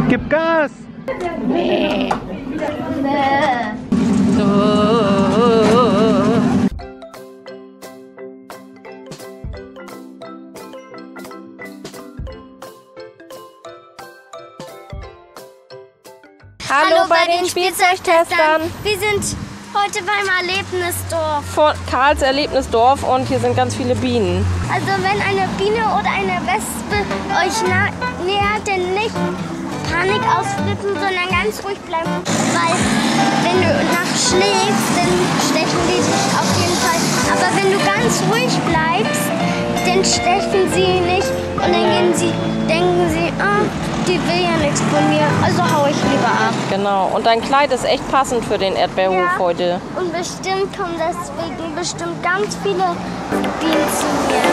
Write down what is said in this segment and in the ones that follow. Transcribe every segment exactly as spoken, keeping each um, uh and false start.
Gib Gas! Nee. So. Hallo, Hallo bei, bei den Spielzeugtestern. Wir sind heute beim Erlebnisdorf. Vor Karls Erlebnisdorf und hier sind ganz viele Bienen. Also wenn eine Biene oder eine Wespe euch nähert, dann nicht Panik ausflippen, sondern ganz ruhig bleiben. Weil wenn du nachschlägst, dann stechen die dich auf jeden Fall. Aber wenn du ganz ruhig bleibst, dann stechen sie nicht und dann gehen sie, denken sie, oh, die will ja nichts von mir, also hau ich lieber ab. Genau, und dein Kleid ist echt passend für den Erdbeerhof ja, heute. Und bestimmt kommen deswegen bestimmt ganz viele Bienen zu mir.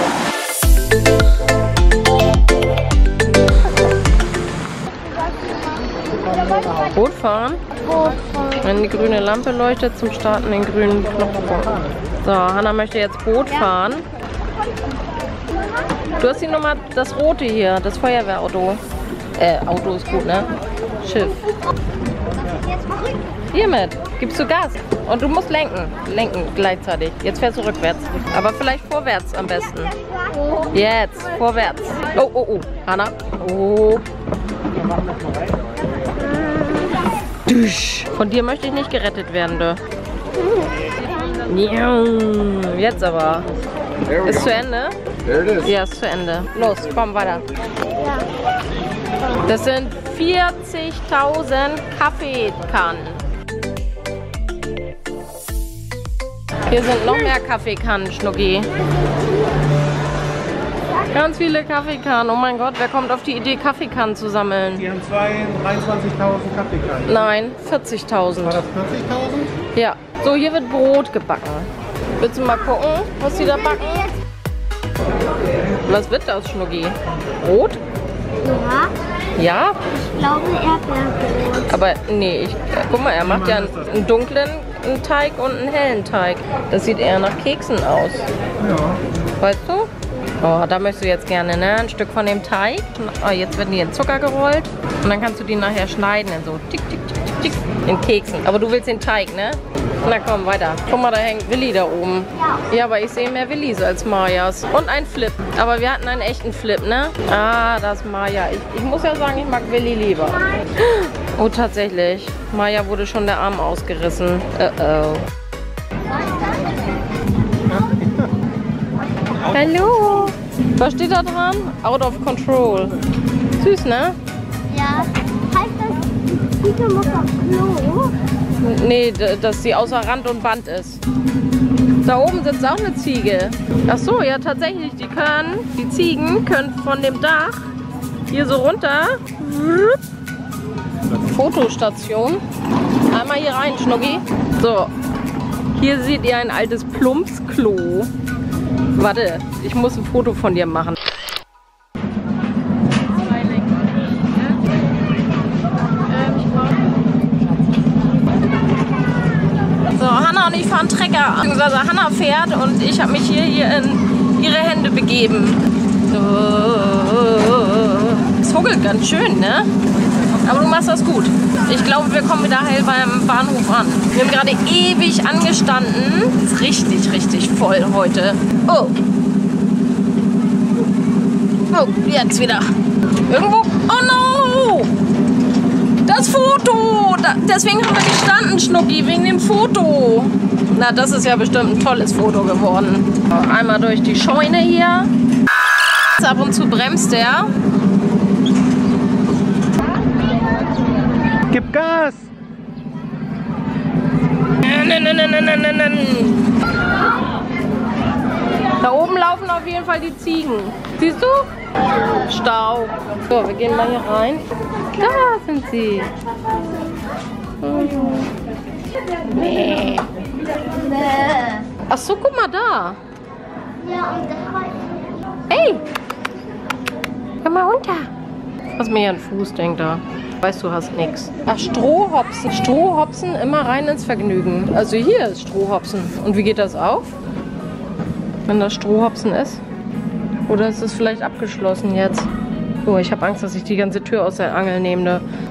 Boot fahren? Boot fahren. Wenn die grüne Lampe leuchtet, zum Starten den grünen Knopf drücken. So, Hannah möchte jetzt Boot ja. fahren. Du hast die Nummer, das rote hier, das Feuerwehrauto. Äh, Auto ist gut, ne? Schiff. Hiermit gibst du Gas. Und du musst lenken. Lenken gleichzeitig. Jetzt fährst du rückwärts. Aber vielleicht vorwärts am besten. Jetzt, vorwärts. Oh, oh, oh. Hannah. Oh. Von dir möchte ich nicht gerettet werden, du. Jetzt aber. Ist zu Ende? Ja, ist zu Ende. Los, komm weiter. Das sind vierzigtausend Kaffeekannen. Hier sind noch mehr Kaffeekannen, Schnucki. Ganz viele Kaffeekannen. Oh mein Gott, wer kommt auf die Idee, Kaffeekannen zu sammeln? Die haben dreiundzwanzigtausend Kaffeekannen. Nein, vierzigtausend. War das vierzigtausend? Ja. So, hier wird Brot gebacken. Willst du mal gucken, was die da backen? Was wird das, Schnucki? Brot? Ja. Ja? Ich glaube Erdbeerbrot. Aber nee, ich, guck mal, er macht ja einen, einen dunklen einen Teig und einen hellen Teig. Das sieht eher nach Keksen aus. Ja. Weißt du? Oh, da möchtest du jetzt gerne, ne? Ein Stück von dem Teig. Oh, jetzt werden die in Zucker gerollt. Und dann kannst du die nachher schneiden in so tick, tick, tick, tick, tick, in Keksen. Aber du willst den Teig, ne? Na komm, weiter. Guck mal, da hängt Willi da oben. Ja, ja, aber ich sehe mehr Willis als Majas. Und ein Flip. Aber wir hatten einen echten Flip, ne? Ah, das ist Maja. Ich, ich muss ja sagen, ich mag Willi lieber. Oh, tatsächlich. Maja wurde schon der Arm ausgerissen. Uh oh. Hallo. Was steht da dran? Out of control. Süß, ne? Ja. Heißt das, Ziege muss auf Klo? Nee, dass sie außer Rand und Band ist. Da oben sitzt auch eine Ziege. Ach so, ja tatsächlich. Die können, die Ziegen können von dem Dach hier so runter. Fotostation. Einmal hier rein, Schnucki. So. Hier seht ihr ein altes Plumpsklo. Warte, ich muss ein Foto von dir machen. So, Hannah und ich fahren Trecker, beziehungsweise Hannah fährt und ich habe mich hier, hier in ihre Hände begeben. So. Es ruckelt ganz schön, ne? Aber du machst das gut. Ich glaube, wir kommen wieder heil beim Bahnhof an. Wir haben gerade ewig angestanden. Ist richtig, richtig voll heute. Oh. Oh, jetzt wieder. Irgendwo. Oh no! Das Foto! Da, deswegen haben wir gestanden, Schnucki, wegen dem Foto. Na, das ist ja bestimmt ein tolles Foto geworden. So, einmal durch die Scheune hier. Ab und zu bremst er. Gib Gas! Da oben laufen auf jeden Fall die Ziegen. Siehst du? Stau. So, wir gehen mal hier rein. Da sind sie. Nee. Ach so, guck mal da. Hey! Komm mal runter. Lass mir hier einen Fuß, denk da. Weißt du, hast nix. Ach, Strohhopsen. Strohhopsen, immer rein ins Vergnügen. Also hier ist Strohhopsen. Und wie geht das auf? Wenn das Strohhopsen ist? Oder ist es vielleicht abgeschlossen jetzt? Oh, ich habe Angst, dass ich die ganze Tür aus der Angel nehme.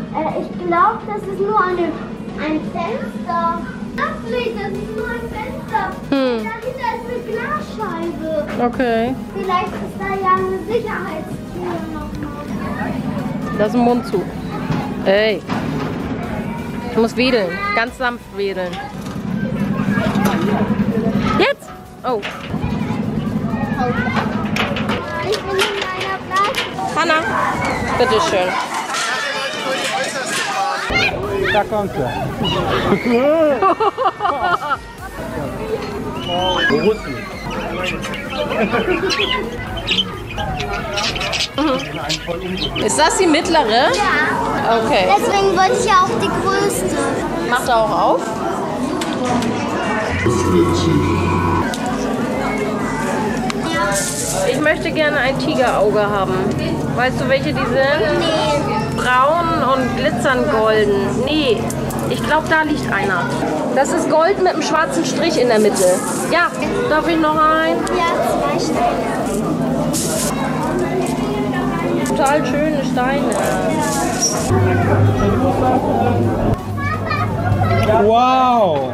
Äh, ich glaube, das ist nur eine, ein Fenster. Das nicht, das ist nur ein Fenster. Hm. Dahinter ist eine Glasscheibe. Okay. Vielleicht ist da ja eine Sicherheitstür nochmal. Das ist ein Mund zu. Ey. Ich muss wedeln. Ganz sanft wedeln. Jetzt! Oh. Ich bin in meiner Blase. Hanna, bitteschön. Da kommt er. Russen. Ist das die mittlere? Ja. Okay. Deswegen wollte ich ja auch die größte. Macht er auch auf? Ich möchte gerne ein Tigerauge haben. Weißt du, welche die sind? Nee. Braun und glitzern golden. Nee, ich glaube, da liegt einer. Das ist Gold mit einem schwarzen Strich in der Mitte. Ja, darf ich noch ein? Ja, zwei Steine. Total schöne Steine. Wow!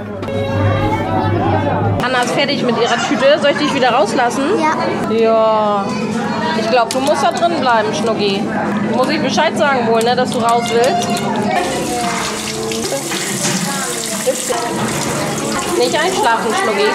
Anna ist fertig mit ihrer Tüte. Soll ich dich wieder rauslassen? Ja. Ja. Ich glaube, du musst da drin bleiben, Schnucki. Muss ich Bescheid sagen wohl, ne, dass du raus willst? Nicht einschlafen, Schnucki.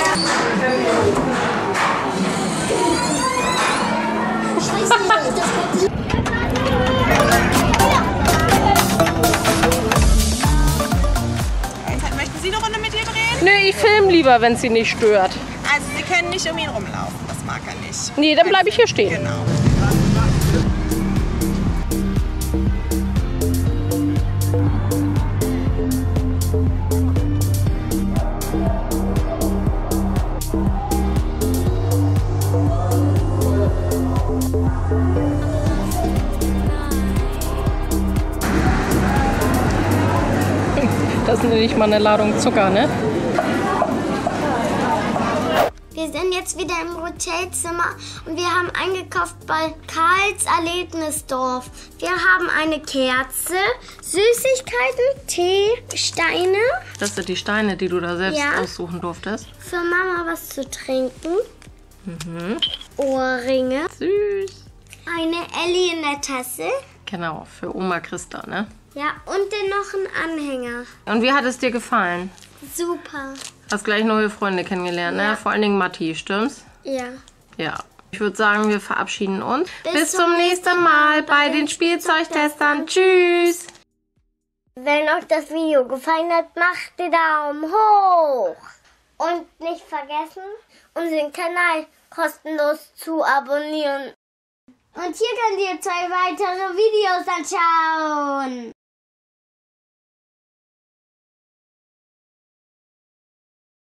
Möchten Sie eine Runde mit ihr drehen? Nö, ich film lieber, wenn sie nicht stört. Also Sie können nicht um ihn rumlaufen, das mag er nicht. Nee, dann bleibe ich hier stehen. Genau. Das ist nicht mal eine Ladung Zucker, ne? Wir sind jetzt wieder im Hotelzimmer und wir haben eingekauft bei Karls Erlebnisdorf. Wir haben eine Kerze, Süßigkeiten, Tee, Steine. Das sind die Steine, die du da selbst Ja. aussuchen durftest. Für Mama was zu trinken. Mhm. Ohrringe. Süß. Eine Ellie in der Tasse. Genau, für Oma Christa, ne? Ja, und dann noch ein Anhänger. Und wie hat es dir gefallen? Super. Hast gleich neue Freunde kennengelernt, Ja. ne? Vor allen Dingen Matti, stimmt's? Ja. Ja. Ich würde sagen, wir verabschieden uns. Bis Bis zum zum nächsten Mal bei den Spielzeugtestern. Tschüss! Wenn euch das Video gefallen hat, macht den Daumen hoch. Und nicht vergessen, unseren Kanal kostenlos zu abonnieren. Und hier könnt ihr zwei weitere Videos anschauen.